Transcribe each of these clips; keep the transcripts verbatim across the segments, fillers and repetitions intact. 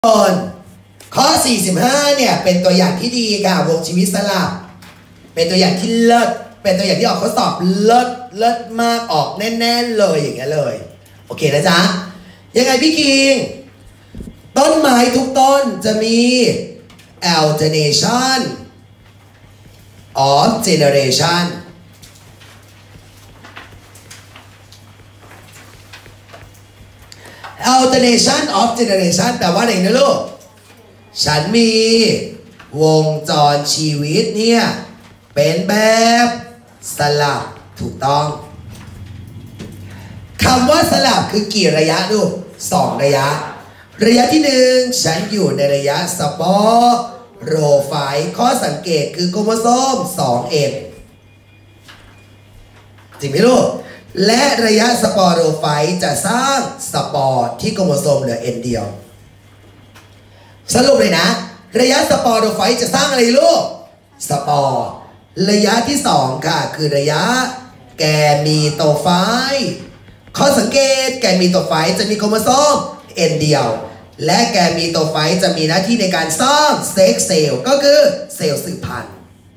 คนข้อสี่สิบห้าเนี่ยเป็นตัวอย่างที่ดีค่ะวงชีวิตสลับเป็นตัวอย่างที่เลิศเป็นตัวอย่างที่ออกข้อสอบเลิศเลิศมากออกแน่ๆเลยอย่างเงี้ยเลยโอเคนะจ๊ะยังไงพี่คิงต้นไม้ทุกต้นจะมี alternation of generation alternation of generation แปลว่าอะไรนะลูกฉันมีวงจรชีวิตเนี่ยเป็นแบบสลับถูกต้องคำว่าสลับคือกี่ระยะลูกสองระยะระยะที่หนึ่งฉันอยู่ในระยะสปอโรไฟต์ข้อสังเกตคือโครโมโซม สองเอ็น จริงไหมลูกและระยะสปอโรไฟต์จะสร้างสปอร์ที่โครโมโซมเหลือ N เดียวสรุปเลยนะระยะสปอโรไฟต์จะสร้างอะไรลูกสปอร์ระยะที่สองค่ะคือระยะแกมีโตไฟต์ข้อสังเกตแกมีโตไฟต์จะมีโครโมโซม N เดียวและแกมีโตไฟต์จะมีหน้าที่ในการสร้างเซ็กเซลล์ก็คือเซลล์สืบพันธุ์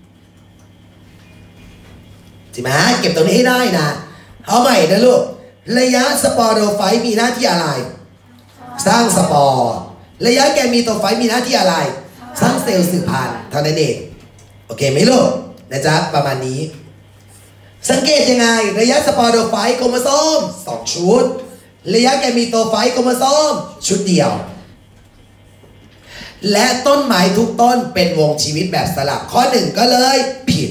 ใช่ไหมเก็บตรงนี้ให้ได้นะเอาใหม่นะลูกระยะสปอโรไฟต์มีหน้าที่อะไรสร้างสปอร์ระยะแกมีโตไฟต์มีหน้าที่อะไรสร้างเซลล์สืบพันธุ์เท่านั้นเองโอเคไหมลูกนะจ๊ะประมาณนี้สังเกตยังไงระยะสปอโรไฟต์โครโมโซมสองชุดระยะแกมีโตไฟต์โครโมโซมชุดเดียวและต้นไม้ทุกต้นเป็นวงชีวิตแบบสลับข้อหนึ่งก็เลยผิด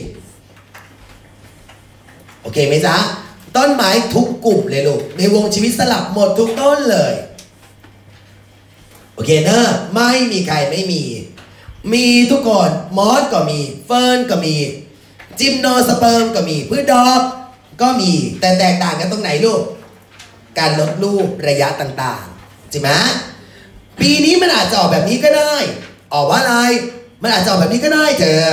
โอเคไหมจ๊ะต้นไม้ทุกกลุ่มเลยลูกในวงชีวิตสลับหมดทุกต้นเลยโอเคเนอะไม่มีใครไม่มีมีทุกคนมอสก็มีเฟิร์นก็มีจิมโนสเปิร์มก็มีพืชดอกก็มีแต่แตกต่างกันตรงไหนลูกการลดรูประยะต่างๆใช่ไหมปีนี้มันอาจจะออกแบบนี้ก็ได้ออกว่าอะไรมันอาจจะออกแบบนี้ก็ได้เธอ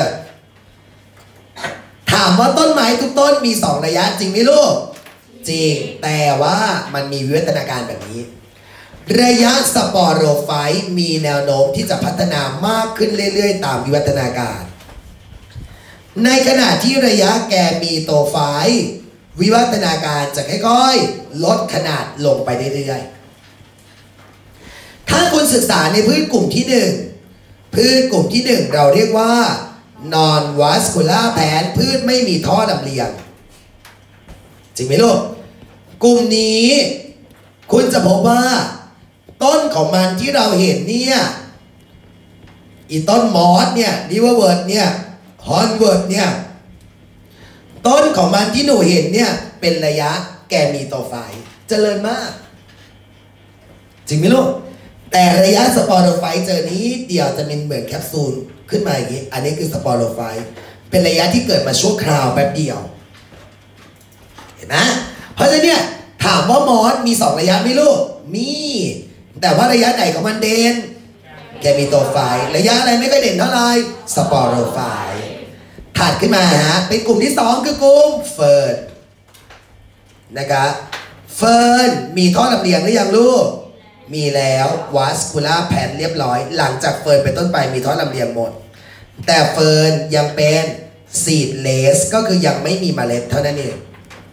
ถามว่าต้นไม้ทุกต้นมีสองระยะจริงไหมลูกจริงแต่ว่ามันมีวิวัฒนาการแบบนี้ระยะสปอโรไฟต์มีแนวโน้มที่จะพัฒนามากขึ้นเรื่อยๆตามวิวัฒนาการในขณะที่ระยะแกมีโตไฟต์วิวัฒนาการจะค่อยๆลดขนาดลงไปเรื่อยๆถ้าคุณศึกษาในพืชกลุ่มที่หนึ่งพืชกลุ่มที่หนึ่งเราเรียกว่า non vascular plant พืชไม่มีท่อลำเลียงจริงไหมลูกกลุ่มนี้คุณจะพบว่าต้นของมันที่เราเห็นเนี่ยอีต้นมอสเนี่ยลิเวอร์เวิร์ดเนี่ยฮอนเวิร์ดเนี่ยต้นของมันที่หนูเห็นเนี่ยเป็นระยะแกมีโตไฟต์เจริญมากจริงไหมลูกแต่ระยะสปอโรไฟต์เจอนี้เดี๋ยวจะเป็นเหมือนแคปซูลขึ้นมาอย่างนี้อันนี้คือสปอโรไฟต์เป็นระยะที่เกิดมาชั่วคราวแป๊บเดียวเห็นไหมเพราะฉะนั้นเนี่ยถามว่ามอสมีสองระยะไหมลูกมีแต่ว่าระยะไหนของมันเด่นแกมีโตไฟต์ระยะอะไรไม่ค่อยเด่นเท่าไหร่สปอโรไฟต์ถัดขึ้นมาฮะเป็นกลุ่มที่สองคือกลุ่มเฟิร์นนะครับเฟิร์นมีท่อลำเลียงหรือยังลูกมีแล้ววัสคูล่าแพนเรียบร้อยหลังจากเฟิร์นเป็นต้นไปมีท่อลำเลียงหมดแต่เฟิร์นยังเป็นซีดเลสก็คือยังไม่มีเมล็ดเท่านั้นเอง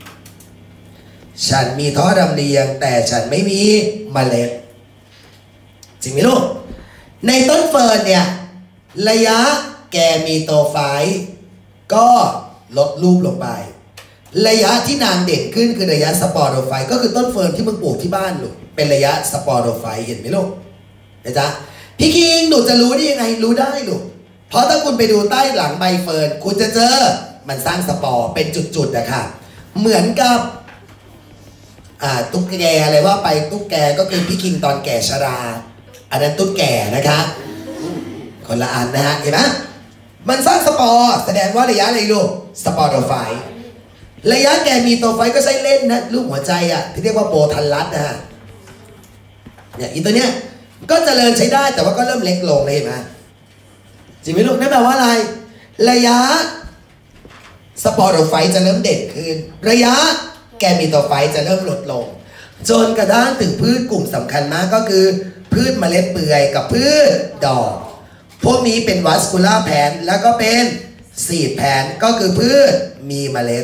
ฉันมีท่อลำเลียงแต่ฉันไม่มีเมล็ดจริงไหมลูกในต้นเฟิร์นเนี่ยระยะแกมีโตไฟต์ก็ลดรูปลงไประยะที่นางเด่นขึ้นคือระยะสปอโรไฟต์ก็คือต้นเฟิร์นที่มึงปลูกที่บ้านลูกเป็นระยะสปอโรไฟต์เห็นไหมลูกนะจ๊ะพี่คิงหนูจะรู้ได้ยังไงรู้ได้ลูกเพราะถ้าคุณไปดูใต้หลังใบเฟิร์นคุณจะเจอมันสร้างสปอร์เป็นจุดๆนะคะเหมือนกับอ่าตุ๊กแกอะไรว่าไปตุ๊กแกก็คือพี่คิงตอนแก่ชราอันนั้นตุ๊กแกนะคะคนละอันนะฮะเห็นไหมมันสร้างสปอร์แสดงว่าระยะอะไรลูกสปอโรไฟต์ระยะแกมีโตไฟต์ก็ใช้เล่นนะรูปหัวใจอ่ะที่เรียกว่าโบทันลัสนะฮะเนี่ยอีตัวเนี้ยก็เจริญใช้ได้แต่ว่าก็เริ่มเล็กลงเลยเห็นไหมจริงไหมลูกนั่นแปลว่าอะไรระยะสปอโรไฟต์จะเริ่มเด่นขึ้นระยะแกมีโตไฟต์จะเริ่มลดลงจนกระทั่งถึงพืชกลุ่มสำคัญมากก็คือพืพืชเมล็ดเปื่อยกับพืชดอกพวกนี้เป็นวัสคูล่าแพนแล้วก็เป็นซีดแพนก็คือพืชมีเมล็ด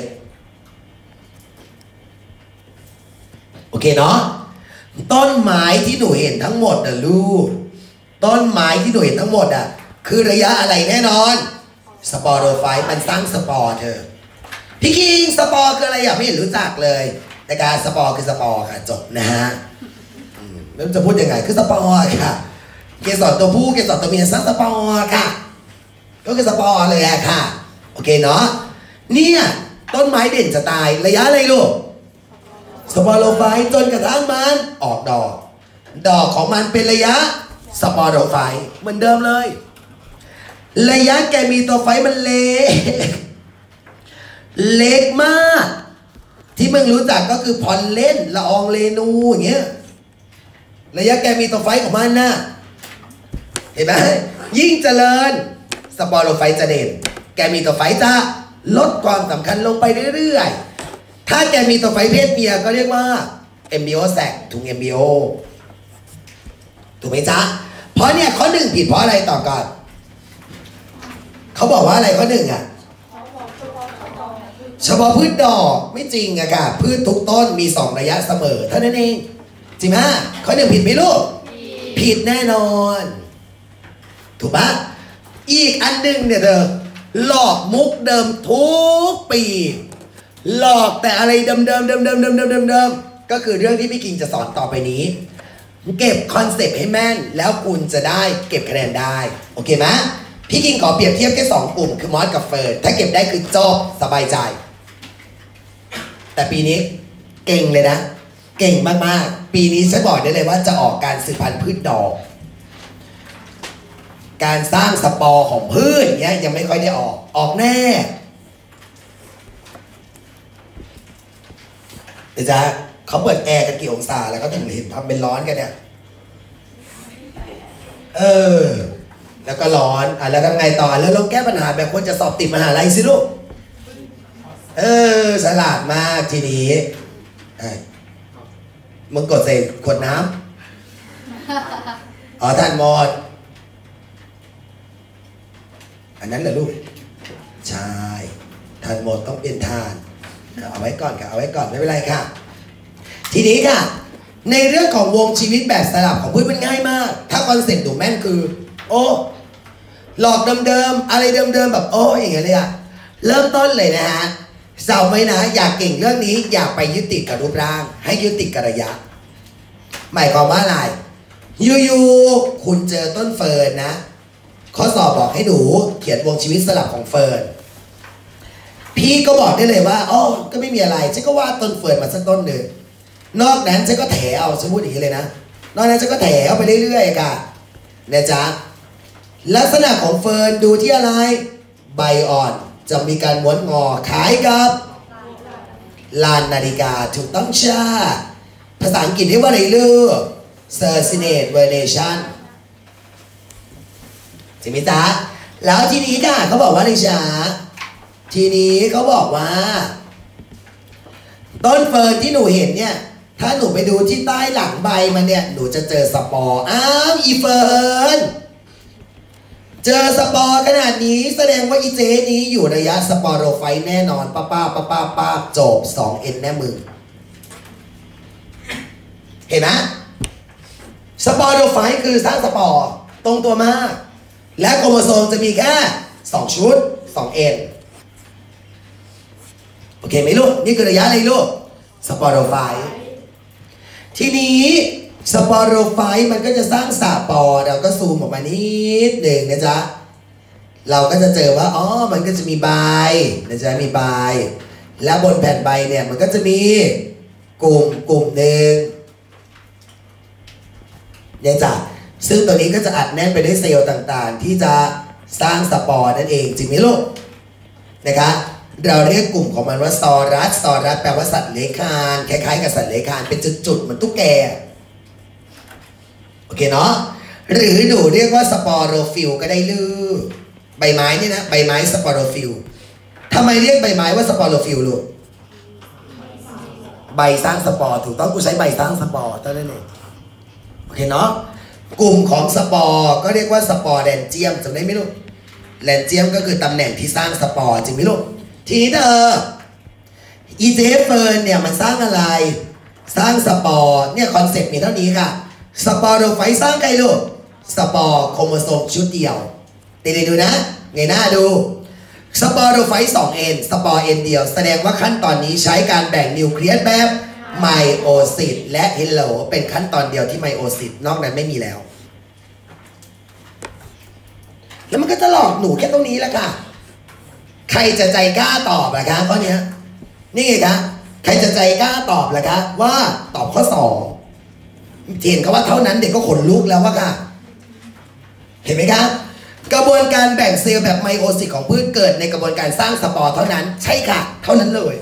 โอเคเนาะต้นไม้ที่หนูเห็นทั้งหมดนะลูกต้นไม้ที่หนูเห็นทั้งหมดอ่ะคือระยะอะไรแน่นอนสปอโรไฟต์มันสร้างสปอร์เธอพี่คิงสปอร์คืออะไรอ่ะไม่เห็นรู้จักเลยแต่การสปอร์คือสปอร์ค่ะจบนะฮะแล้วจะพูดยังไงคือสปอร์ค่ะเกสรตัวผู้เกสรตัวเมียสร้างสปอร์ค่ะก็คือสปอร์เลยอะค่ะโอเคเนาะเนี่ยต้นไม้เด่นจะตายระยะอะไรลูกสปอโรไฟต์จนกระทั่งมันออกดอกดอกของมันเป็นระยะสปอโรไฟต์เหมือนเดิมเลยระยะแกมีตัวไฟต์มันเล็กเล็กมากที่มึงรู้จักก็คือพอลเล่นละอองเรนูอย่างเงี้ยระยะแกมีตัวไฟต์ของมันนะเห็นไหมยิ่งเจริญสปอโรไฟต์จะเด่นแกมีตัวไฟต์จะลดความสำคัญลงไปเรื่อยๆถ้าแกมีตัวไฟต์เพศเมียก็เรียกว่าเอมบิโอแซกถุงเอมบิโอถูกไหมจ๊ะเพราะเนี่ยข้อหนึ่งผิดเพราะอะไรต่อก่อนเขาบอกว่าอะไรข้อหนึ่งอ่ะเฉพาะพืชดอกไม่จริงอะค่ะพืชทุกต้นมีสองระยะเสมอเท่านั้นเองจริงไหมข้อหนึ่งผิดไหมลูกผิดแน่นอนถูกปะอีกอันหนึ่งเนี่ยเธอหลอกมุกเดิมทุกปีหลอกแต่อะไรเดิมเดิมเดิมเดิมเดิมเดิมเดิมเดิมก็คือเรื่องที่พี่กิงจะสอนต่อไปนี้เก็บคอนเซปต์ให้แม่นแล้วคุณจะได้เก็บคะแนนได้โอเคไหมพี่กิงขอเปรียบเทียบแค่สองกลุ่มคือมอสกับเฟิร์นถ้าเก็บได้คือจบสบายใจแต่ปีนี้เก่งเลยนะเก่งมากๆปีนี้ฉันบอกได้เลยว่าจะออกการสืบพันธุ์พืชดอกการสร้างสปอร์ของพืชเนี้ยยังไม่ค่อยได้ออกออกแน่เดี๋ยวจะเขาเปิดแอร์กันกี่องศาแล้วเขาถึงเห็นทำเป็นร้อนกันเนี่ยเออแล้วก็ร้อนอ่ะแล้วทำไงต่อแล้วเราแก้ปัญหาแบบคนจะสอบติดมหาลัยสิลูกเออฉลาดมากทีนี้มึงกดใส่ขวดน้ำอ๋อทานหมดอันนั้นเหรอลูกใช่ทานหมดต้องเป็นทานเอาไว้ก่อนค่ะเอาไว้ก่อนไม่เป็นไรค่ะทีนี้ค่ะในเรื่องของวงชีวิตแบบสลับของพืชมันง่ายมากถ้าคอนเซ็ปต์ดูแม่นคือโอ้หลอกเดิมๆอะไรเดิมๆแบบโอ้อย่างเงี้ยเลยอะเริ่มต้นเลยนะฮะเศร้าไหมนะอยากเก่งเรื่องนี้อยากไปยึดติดกับรูปร่างให้ยึดติดกับระยะหมายความว่าอะไรอยู่ๆคุณเจอต้นเฟิร์นนะข้อสอบบอกให้หนูเขียนวงชีวิตสลับของเฟิร์นพี่ก็บอกได้เลยว่าอ๋อก็ไม่มีอะไรฉันก็วาดต้นเฟิร์นมาสักต้นหนึ่งนอกนั้นฉันก็แถเอาฉันพูดอย่างนี้เลยนะนอกนั้นฉันก็แถเอาไปเรื่อยๆค่ะนะจ๊ะลักษณะของเฟิร์นดูที่อะไรใบอ่อนจะมีการม้วนงอคล้ายกับลานนาฬิกาถูกต้องใช่ภาษาอังกฤษเรียกว่าอะไรลูก Circinate Variation จริงไหมจ๊ะแล้วทีนี้ค่ะเขาบอกว่าอะไรจ๊ะทีนี้เขาบอกว่าต้นเฟิร์นที่หนูเห็นเนี่ยถ้าหนูไปดูที่ใต้หลังใบมันเนี่ยหนูจะเจอสปอร์อ้าวอีเฟิร์นเจอสปอร์ขนาดนี้แสดงว่าอีเจนี้อยู่ระยะสปอโรไฟต์แน่นอนป้าป้าป้าป้าป้าจบ สองเอ็น แน่มือเห็นไหมสปอโรไฟต์คือสร้างสปอร์ตรงตัวมากและโครโมโซมจะมีแค่สองชุด สองเอ็น โอเคไหมลูกนี่คือระยะอะไรลูกสปอโรไฟต์ทีนี้สปอโรไฟต์มันก็จะสร้างสาปอร์เราก็ซูมออกมานิดหนึ่งนะจ๊ะเราก็จะเจอว่าอ๋อมันก็จะมีใบนะจ๊ะมีใบแล้วบนแผ่นใบเนี่ยมันก็จะมีกลุ่มกลุ่มหนึ่งเนี่ยจ้ะซึ่งตัวนี้ก็จะอัดแน่นไปด้วยเซลล์ต่างๆที่จะสร้างสปอร์นั่นเองจริงไหมลูกนะคะเราเรียกกลุ่มของมันว่าซอรัสซอรัสแปลว่าสัตว์เลื้อยคลานคล้ายๆกับสัตว์เลื้อยคลานเป็นจุดๆเหมือนตุ๊กแกโอเคเนาะหรือหนูเรียกว่าสปอโรฟิลก็ได้ลือใบไม้นี่นะใบไม้สปอโรฟิลทำไมเรียกใบไม้ว่าสปอโรฟิลลูกใบสร้างสปอร์ถูกต้องกูใช้ใบสร้างสปอร์เท่านั้นเองโอเคเนาะกลุ่มของสปอร์ก็เรียกว่าสปอร์แรนเจียมจำได้ไหมลูกแรนเจียมก็คือตำแหน่งที่สร้างสปอร์จริงไหมลูกทีนี้เธออีเจฟเฟิร์นเนี่ยมันสร้างอะไรสร้างสปอร์เนี่ยคอนเซ็ปต์มีเท่านี้ค่ะสปอร์โดไฟสร้างใครลูกสปอร์โครโมโซมชุดเดียวเดี๋ยวดูนะไงหน้าดูสปอร์โดไฟสองเอ็นสปอร์เอ็นเดียวแสดงว่าขั้นตอนนี้ใช้การแบ่งนิวเคลียสแบบไมโอซิสและเฮโลเป็นขั้นตอนเดียวที่ไมโอซิสนอกนั้นไม่มีแล้วแล้วมันก็จะหลอกหนูแค่ตรงนี้แหละค่ะใครจะใจกล้าตอบล่ะคะข้อนี้นี่ไงคะใครจะใจกล้าตอบล่ะคะว่าตอบข้อสองเห็นเขาว่าเท่านั้นเด็กก็ขนลุกแล้วว่าค่ะเห็นไหมคะกระบวนการแบ่งเซลล์แบบไมโอซิสของพืชเกิดในกระบวนการสร้างสปอร์เท่านั้นใช่ค่ะเท่านั้นเลย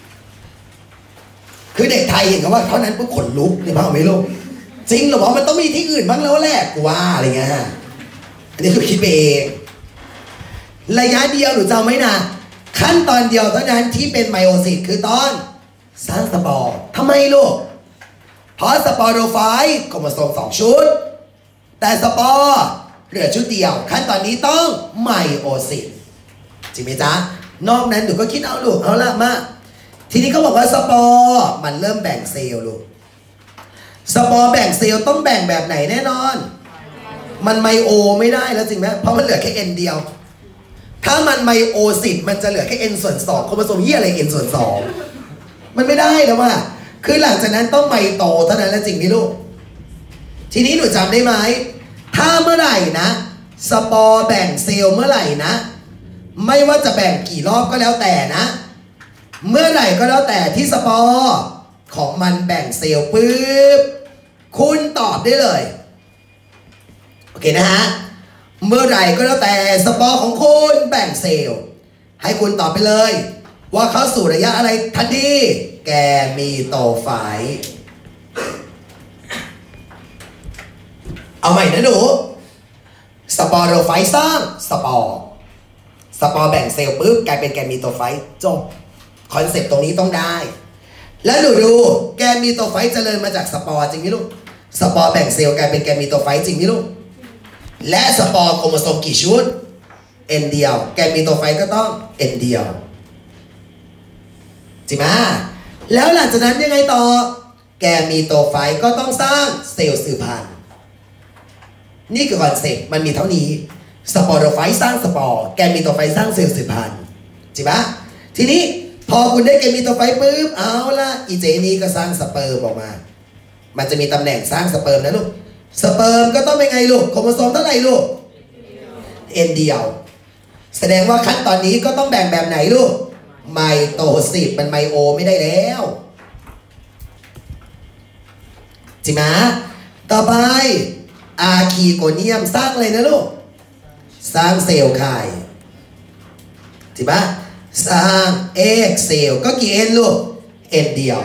คือเด็กไทยเห็นเขาว่าเท่านั้นปุ๊บขนลุกเนี่ยพ่อไม่รู้จริงหรอมันต้องมีที่อื่นบ้างแล้วแหละกูว่าอะไรเงี้ยอันนี้คือคิดไปเองระยะเดียวหนูจำไหมนะขั้นตอนเดียวเท่านั้นที่เป็นไมโอซิสคือตอนสร้างสปอร์ทำไมลูกเพราะสปอโรไฟต์โครโมโซมสองชุดแต่สปอร์เหลือชุดเดียวขั้นตอนนี้ต้องไมโอซิสจริงไหมจ๊ะนอกนั้นหนูก็คิดเอาลูกเอาละมาทีนี้เขาบอกว่าสปอร์มันเริ่มแบ่งเซลล์ลูกสปอร์แบ่งเซลล์ต้องแบ่งแบบไหนแน่นอนมันไมโอไม่ได้แล้วจริงไหมเพราะมันเหลือแค่เอ็นเดียวถ้ามันไมโอซิสมันจะเหลือแค่เอ็นส่วนสองโครโมโซมยี่อะไรเอ็นส่วนสองมันไม่ได้แล้วว่าคือหลังจากนั้นต้องไมโตเท่านั้นแล้วจริงไหมลูกทีนี้หนูจำได้ไหมถ้าเมื่อไหร่นะสปอร์แบ่งเซลล์เมื่อไหร่นะไม่ว่าจะแบ่งกี่รอบก็แล้วแต่นะเมื่อไหร่ก็แล้วแต่ที่สปอร์ของมันแบ่งเซลล์ปุ๊บคุณตอบได้เลยโอเคนะฮะเมื่อไหร่ก็แล้วแต่สปอร์ของคุณแบ่งเซลล์ให้คุณตอบไปเลยว่าเข้าสู่ระยะอะไรทันทีแกมีโตไฟเอาใหม่นะหนูสปอโรไฟสร้างสปอร์สปอร์แบ่งเซลล์ปุ๊บกลายเป็นแกมีโตไฟจบคอนเซ็ปต์ตรงนี้ต้องได้แล้วหนูดูแกมีโตไฟเจริญมาจากสปอร์จริงไหมลูกสปอร์แบ่งเซลล์กลายเป็นแกมีโตไฟจริงไหมลูกและสปอร์โครโมโซมกี่ชุดเอ็นเดียวแกมีโตไฟก็ต้องเอ็นเดียวจริงไหมแล้วหลังจากนั้นยังไงต่อแกมีโตไฟก็ต้องสร้างเซลล์สืบพันธุ์นี่คือคอนเซ็ปต์มันมีเท่านี้สปอโรไฟสร้างสปอร์แกมีโตไฟสร้างเซลล์สืบพันธุ์จริงไหมทีนี้พอคุณได้แกมีโตไฟปุ๊บเอาละอีเจนี้ก็สร้างสเปิร์มออกมามันจะมีตำแหน่งสร้างสเปิร์มนะลูกสเปิร์มก็ต้องเป็นไงลูกโครโมโซมเท่าไหร่ลูกเอ็นเดียวแสดงว่าขั้นตอนนี้ก็ต้องแบ่งแบบไหนลูกไมโตซิสมันไมโอไม่ได้แล้วจริงไหมต่อไปอาคีโกเนียมสร้างอะไรนะลูกสร้างเซลล์ไข่จริงปะสร้างเอ็กเซลล์ก็กี่เอ็นลูกเอ็นเดียว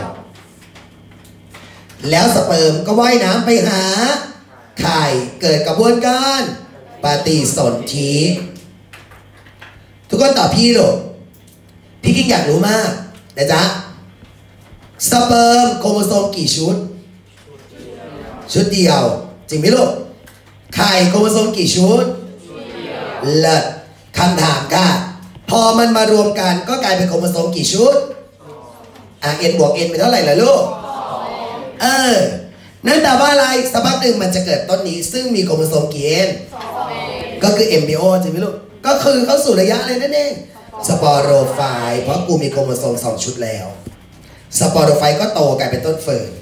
แล้วสเปิร์มก็ว่ายน้ำไปหาไข่เกิดกระบวนการปฏิสนธิทุกคนตอบพี่ลูกพี่กิ๊กอยากรู้มากนะจ๊ะสเปิร์มโครโมโซมกี่ชุดชุดเดียวจริงไหมลูกไข่โครโมโซมกี่ชุดเลิศคำถามค่ะพอมันมารวมกันก็กลายเป็นโครโมโซมกี่ชุดอ่ะ n บวก n เป็นเท่าไหร่ล่ะลูกเออนั่นแต่ว่าอะไรสักพักหนึ่งมันจะเกิดต้นนี้ซึ่งมีโครโมโซมกี่ n ก็คือ เอ็ม บี โอ จริงไหมลูกก็คือเข้าสู่ระยะอะไรนั่นเองสปอโรไฟต์เพราะกูมีโครโมโซมสองชุดแล้วสปอโรไฟต์ก็โตกลายเป็นต้นเฟิร์น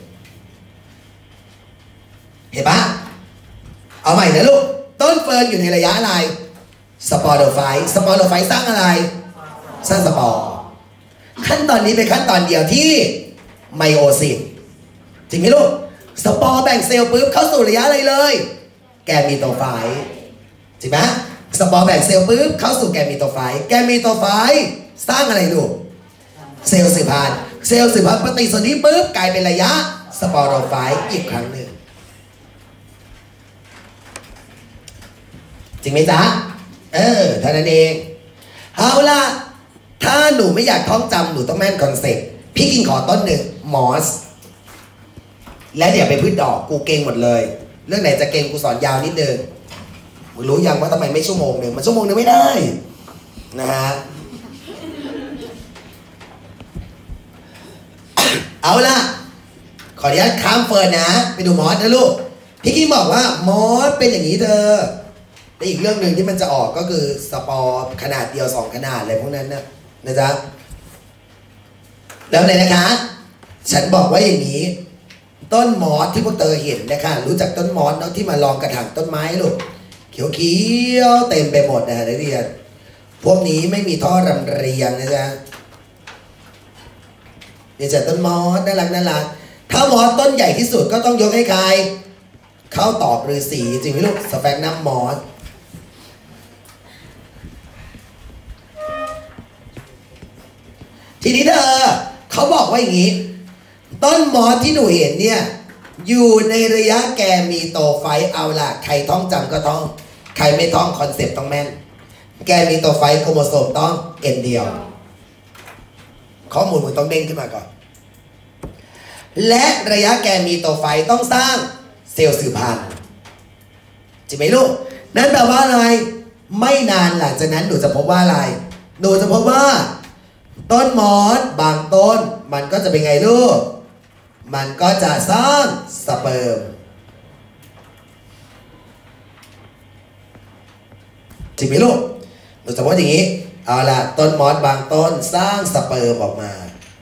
เห็นปะเอาใหม่นะลูกต้นเฟิร์นอยู่ในระยะอะไรสปอโรไฟต์สปอโรไฟต์สร้างอะไรสร้างสปอร์ขั้นตอนนี้เป็นขั้นตอนเดียวที่ไมโอซิสจริงไหมลูกสปอร์แบ่งเซลล์ปุ๊บเข้าสู่ระยะอะไรเลยแกมีโตไฟต์จริงไหมสปอร์แบ่งเซลล์ปุ๊บเข้าสู่แกมีโตไฟต์แกมีโตไฟต์สร้างอะไรลูกเซลล์สืบพันธุ์เซลล์สืบพันธุ์ปฏิสนธิปุ๊บกลายเป็นระยะสปอโรไฟต์อีกครั้งหนึ่งจริงไหมจ๊ะเออเท่านั้นเองเอาล่ะถ้าหนูไม่อยากท่องจำหนูต้องแม่นคอนเซ็ปต์พี่กินขอต้นหนึ่งมอสและเดี๋ยวไปพืชดอกกูเก่งหมดเลยเรื่องไหนจะเก่งกูสอนยาวนิดนึงมึงรู้ยังว่าทำไมไม่ชั่วโมงหนึ่งมันชั่วโมงหนึ่งไม่ได้นะฮะ เอาล่ะขออนุญาตข้ามเฟิร์นนะไปดูมอสนะลูกพี่กี้บอกว่ามอสเป็นอย่างนี้เธอและอีกเรื่องหนึ่งที่มันจะออกก็คือสปอร์ขนาดเดียวสองขนาดอะไรพวกนั้นนะนะจ๊ะแล้วเลยนะคะฉันบอกว่าอย่างนี้ต้นมอสที่พวกเธอเห็นนะคะรู้จักต้นมอสเนาะที่มาลองกระถางต้นไม้ลูกเขียวเขียวเต็มไปหมดนะนักเรียนพวกนี้ไม่มีท่อรำเรียงนะจ๊ะเนี่ยจะต้นมอสน่ารักน่ารักถ้ามอสต้นใหญ่ที่สุดก็ต้องยกให้ใครเข้าตอบฤาษีจริงไหมลูกสแฟกนัมมอสทีนี้เธอเขาบอกว่าอย่างนี้ต้นมอสที่หนูเห็นเนี่ยอยู่ในระยะแกมีโตไฟเอาล่ะใครท่องจำก็ต้องใครไม่ท่องคอนเซ็ปต์ต้องแม่นแกมีโตไฟโครโมโซมต้องเอ็นเดียวข้อมูลมึงต้องเด้งขึ้นมาก่อนและระยะแกมีโตไฟต้องสร้างเซลล์สืบพันธุ์จริงไหมลูกนั่นแปลว่าอะไรไม่นานหลังจากนั้นหนูจะพบว่าอะไรหนูจะพบว่าต้นมอสบางต้นมันก็จะเป็นไงลูกมันก็จะสร้างสเปิร์มจริงไหมลูกหนูจะพบอย่างนี้เอาล่ะต้นมอสบางต้นสร้างสเปิร์มออกมา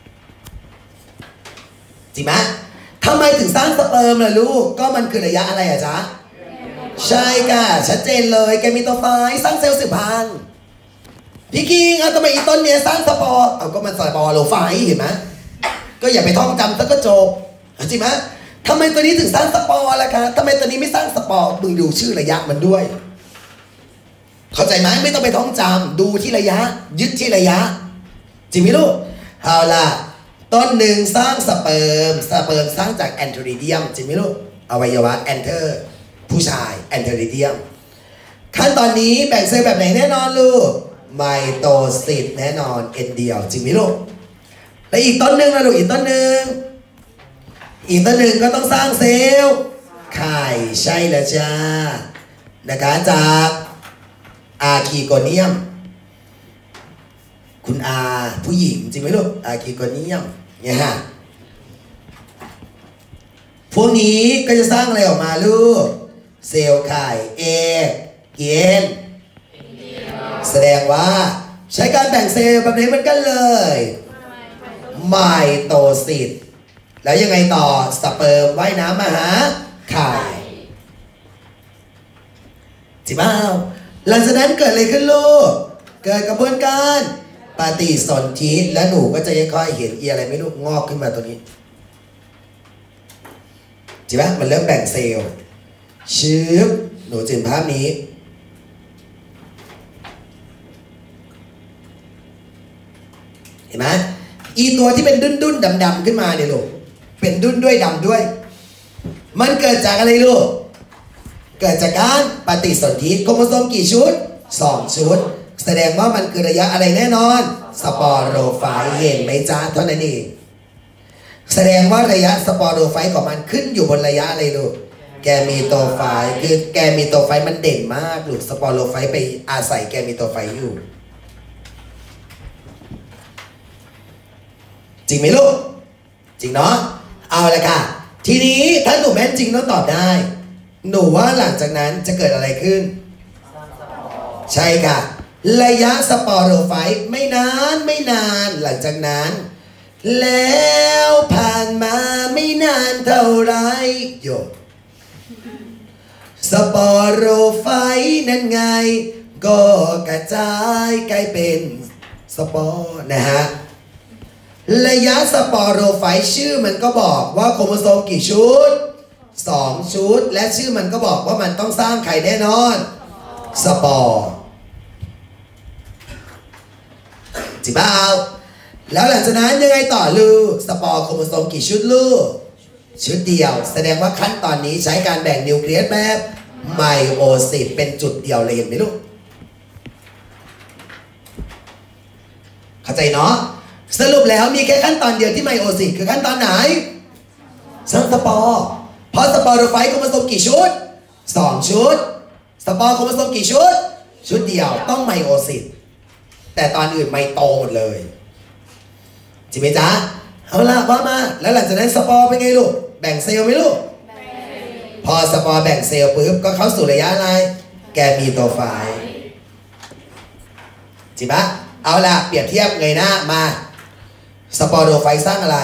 จริงไหมทำไมถึงสร้างสเปิร์มล่ะลูกก็มันคือระยะอะไรอะจ๊ะใช่ค่ะชัดเจนเลยแกมีตัวไฟสร้างเซลล์สืบพันธุ์พี่คิงเอาทำไมอีต้นเนี้ยสร้างสปอร์เอาก็มันสปอร์โลไฟเห็นไหมก็อย่าไปท่องจำซะก็จบจริงไหมทำไมตัวนี้ถึงสร้างสปอร์ล่ะคะทำไมตัวนี้ไม่สร้างสปอร์มึงดูชื่อระยะมันด้วยเข้าใจไหมไม่ต้องไปท่องจำดูที่ระยะยึดที่ระยะจริงไหมลูกเอาล่ะต้นหนึ่งสร้างสเปิร์มสเปิร์มสร้างจากแอนโทริเดียมจริงไหมลูกอวัยวะแอนเทอร์ผู้ชายแอนโทริเดียมขั้นตอนนี้แบ่งเซลล์แบบไหนแน่นอนลูกไมโตซิสแน่นอนเอ็นเดียวจริงไหมลูกแล้วอีกต้นหนึ่งนะลูกอีกต้นหนึ่งอีกต้นหนึ่งก็ต้องสร้างเซลล์ไข่ใช่แล้วจ้านะคะจากอาร์คิโกเนียมคุณอาผู้หญิงจริงไหมลูกอาร์คิโกเนียมเนี่ยฮะพวกนี้ก็จะสร้างอะไรออกมาลูกเซลล์ไข่เอเอ็นแสดงว่าใช้การแบ่งเซลล์แบบนี้เหมือนกันเลยไมโตซิสแล้วยังไงต่อสเปิร์มว่ายน้ำมาหาไข่จิบ้าวหลังจากนั้นเกิดอะไรขึ้นลูกเกิดกระบวนการปฏิสนธิและหนูก็จะค่อยๆเห็นอีอะไรไม่รู้งอกขึ้นมาตัวนี้จิบ้ามันเริ่มแบ่งเซลล์ชืบหนูจินภาพนี้เห็นไหมอีตัวที่เป็นดุ้นดุ้นดำดำขึ้นมาเนี่ยลูกเป็นดุ้นด้วยดำด้วยมันเกิดจากอะไรลูกเกิดจากการปฏิสนธิโครโมโซมกี่ชุดสองชุดแสดงว่ามันคือระยะอะไรแน่นอนสปอโรไฟต์เห็นไหมจ้าเท่านั้นเองแสดงว่าระยะสปอโรไฟต์ของมันขึ้นอยู่บนระยะอะไรลูกแกมีโตไฟต์คือแกมีโตไฟต์มันเด่นมากลูกสปอโรไฟต์ไปอาศัยแกมีโตไฟต์อยู่จริงไหมลูกจริงเนาะเอาละค่ะทีนี้ถ้าหนูแม่นจริงต้องตอบได้หนูว่าหลังจากนั้นจะเกิดอะไรขึ้นใช่ค่ะระยะสปอโรไฟต์ไม่นานไม่นานหลังจากนั้นแล้วผ่านมาไม่นานเท่าไรโยสปอโรไฟต์นั่นไงก็กระจายกลายเป็นสปอร์นะฮะระยะสปอโรไฟต์ชื่อมันก็บอกว่าโครโมโซมกี่ชุดสองชุดและชื่อมันก็บอกว่ามันต้องสร้างไข่แน่นอนสปอร์จิบ้าวแล้วหลังจากนั้นยังไงต่อลูกสปอร์โครโมโซมกี่ชุดลูกชุดเดียวแสดงว่าขั้นตอนนี้ใช้การแบ่งนิวเคลียสแบบไมโอซิสเป็นจุดเดียวเลยเห็นไหมลูกเข้าใจเนาะสรุปแล้วมีแค่ขั้นตอนเดียวที่ไมโอซิสคือขั้นตอนไหนสร้างสปอร์พเพราะสปอโรไฟต์โครโมโซมกี่ชุดสองชุดสปอร์โครโมโซมกี่ชุดชุดเดียวต้องไมโอซิสแต่ตอนอื่นไมโตหมดเลยจริงไหมจ๊ะเอาละว่ามาแล้วหลังจากนั้นสปอร์เป็นไงลูกแบ่งเซลล์ไหมลูกพอสปอร์แบ่งเซลล์ปุ๊บก็เข้าสู่ระยะอะไรแกมีโตไฟต์จริงปะเอาละเปรียบเทียบเงยหน้ามาสปอโรไฟต์สร้างอะไร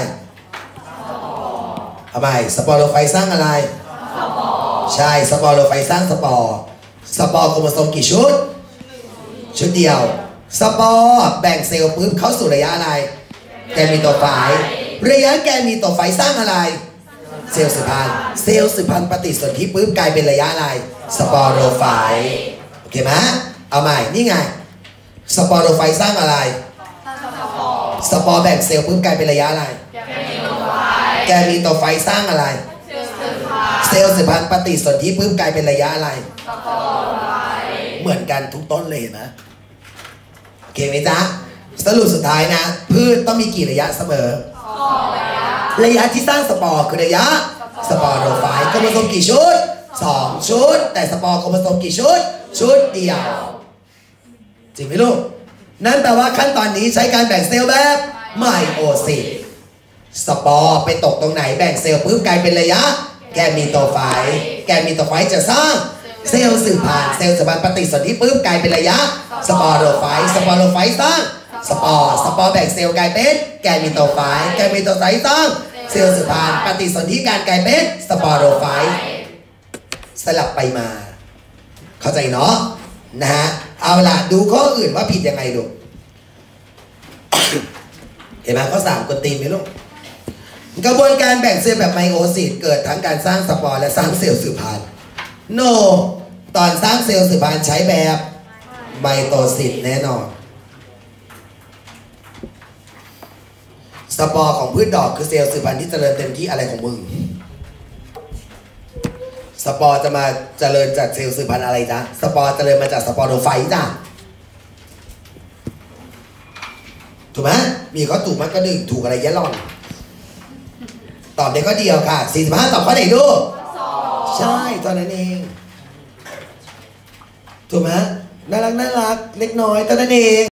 ทำไมสปอโรไฟต์สร้างอะไรใช่สปอโรไฟต์สร้างสปอร์สปอร์โครโมโซมกี่ชุดชุดเดียวสปอร์แบ่งเซลล์ปุ๊บเข้าสู่ระยะอะไรแกมีโตไฟต์ระยะแกมีโตไฟต์สร้างอะไรเซลล์สืบพันธุ์เซลล์สืบพันธุ์ปฏิสนธิปุ๊บกลายเป็นระยะอะไรสปอโรไฟต์โอเคไหมเอาใหม่นี่ไงสปอโรไฟต์สร้างอะไรสปอร์แบ่งเซลล์ปุ๊บกลายเป็นระยะอะไรแกมีโตไฟต์สร้างอะไรเซลล์สืบพันธุ์ปฏิสนธิปุ๊บกลายเป็นระยะอะไรเหมือนกันทุกต้นเลยนะโอเคไหมจ๊ะสรุปสุดท้ายนะพืชต้องมีกี่ระยะเสมอระยะที่สร้างสปอร์คือระยะสปอโรไฟต์โครโมโซมกี่ชุดสองชุดแต่สปอร์โครโมโซมกี่ชุดชุดเดียวจริงไหมลูกนั่นแปลว่าขั้นตอนนี้ใช้การแบ่งเซลล์แบบไมโอซิสสปอร์ไปตกตรงไหนแบ่งเซลล์ปุ๊บกลายเป็นระยะแกมีโตไฟต์แกมีโตไฟต์จะสร้างเซลล์สืบพันธุ์เซลล์สืบพันธุ์ปฏิสนธิปุ๊บกลายเป็นระยะสปอโรไฟต์สปอโรไฟต์สร้างสปอร์สปอร์แบ่งเซลล์กลายเป็นแกมีโตไฟต์แกมีโตไฟต์สร้างเซลล์สืบพันธุ์ปฏิสนธิการกลายเป็นสปอโรไฟต์สลับไปมาเข้าใจเนาะนะฮะเอาล่ะดูข้ออื่นว่าผิดยังไงดูเห็นไหมข้อสามกดตีนไหมลูกกระบวนการแบ่งเซลล์แบบไมโอซิสเกิดทั้งการสร้างสปอร์และสร้างเซลล์สืบพันธุ์โน no. ตอนสร้างเซลล์สืบพันธุ์ใช้แบบไมโตซิสแน่นอนสปอร์ของพืชดอกคือเซลล์สืบพันธุ์ที่เจริญเต็มที่อะไรของมึงสปอร์จะมาเจริญจากเซลล์สืบพันธุ์อะไรจ๊ะสปอร์เจริญมาจากสปอโรไฟต์จ้ะถูกไหมมีข้อถูกมันก็ดึงถูกอะไรยะหล่อนตอบได้ข้อเดียวค่ะสี่สิบห้าตอบข้อไหนดูใช่ตอนนั้นเองถูกไหมน่ารักน่ารักเล็กน้อยตอนนั้นเอง